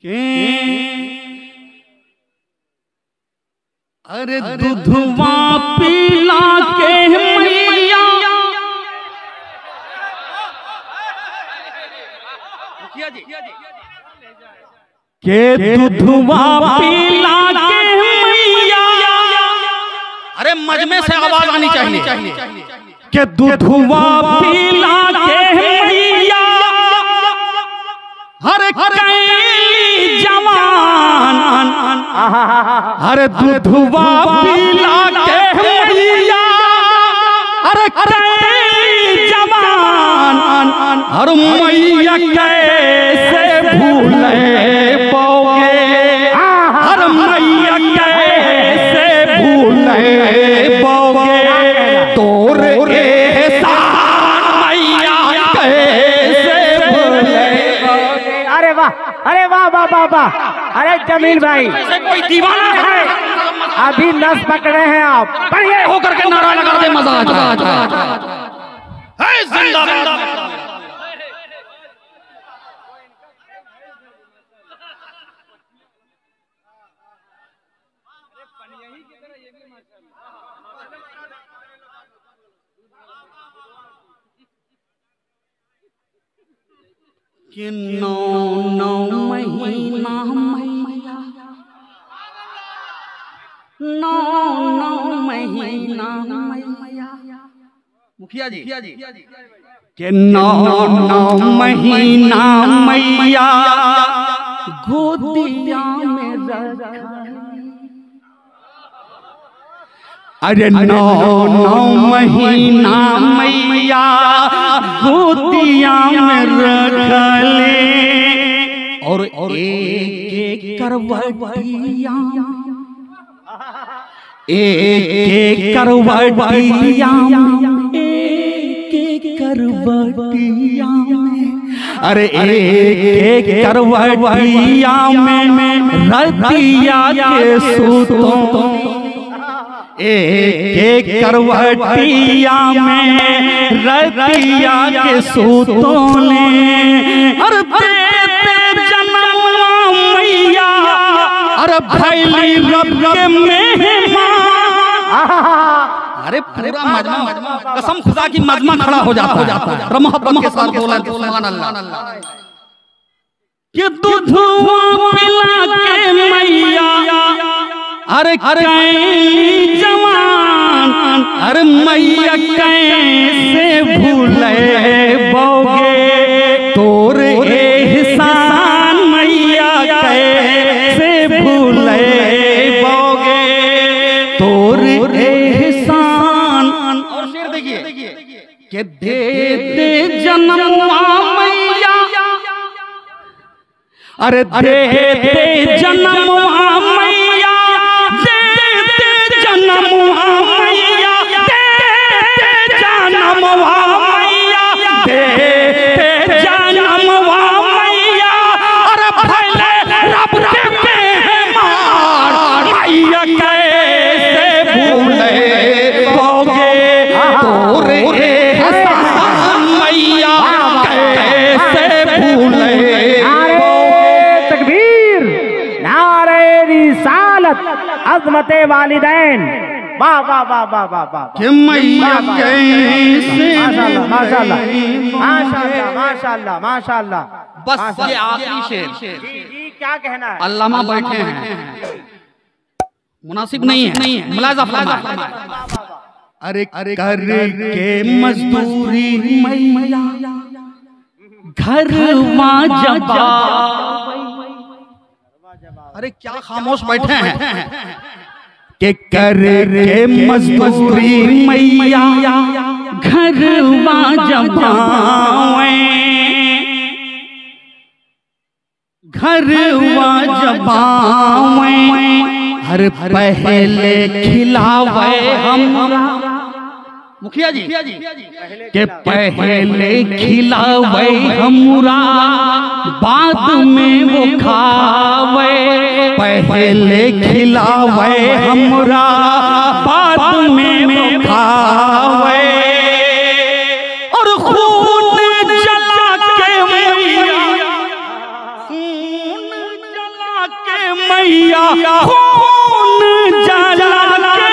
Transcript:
अरे दूधवा पिला के मैया के दूधवा पिला के मैया। अरे मजमे से आवाज आनी चाहिए के दूधवा पिला के मैया हर कैली जवान। अरे दूधवा पिला के मैया अरे कैली जवान। हर मैया कैसे भूले पाओगे। हर मैया कैसे भूले पाओगे। तोरे एहसान मैया कैसे भूले। अरे वाह, अरे वाह वाह वाह वाह। अरे जमील भाई कोई दीवाना है, अभी नस पकड़े हैं आप। बढ़िया होकर के नारा लगा दे, मजा आ जाए। जिंदाबाद। कि 9 महीना मैया 9 महीना मैया। मुखिया जी कि 9 महीना मैया गोदिया में रखा। अरे 9 महीना मैया गोदिया में रखले। और एक करवटिया एक करवटिया एक करवटिया में। अरे एक करवटिया में रतिया के सूतों। एक करवटिया में रतिया के सूतों ने। अरे जन्मा मैया अरे भैली रब के मेहमान। अरे पूरा मजमा कसम खुदा की मजमा खड़ा हो जाता है मोहब्बत के साथ बोला सुभान अल्लाह। कि दूधवा पिला के मैया अरे कैली जवान। अरे मैया कैसे भूले बोगे। तोरे एहसान मैया कैसे भूले बोगे। तोरे एहसान। और शेर देखिए के दे दे जन्मवा मैया। अरे दे दे जन्मवा मैया दे दे जन्मवा मैया दे दे जन्मवा मैया दे दे जन्मवा मैया। अरे भले रब के मेहमान मैया कैसे भूले बोगे। तोरे एहसान मैया कैसे भूले। अज़मते वालिदैन। वाह वाह वाह वाह वाह वाह। कि मैया कैसे माशाल्लाह माशाल्लाह माशाल्लाह माशाल्लाह माशाल्लाह। बस ये आखिरी शेर। जी क्या कहना है? अल्लामा बैठे हैं, मुनासिब नहीं है मुलाज़ा फरमाए। अरे कर के मजदूरी मैया घर जब। अरे क्या खामोश बैठे हैं। के कर के मजदूरी मैया घर जब घर जब हर पहले खिलावे हम। मुखिया जी के पहले खिलावे हमरा बाद में वो खावे। पहले खिलावे हमरा बाद में वो खावे। और खून जला के मैया खून मैया खून जला के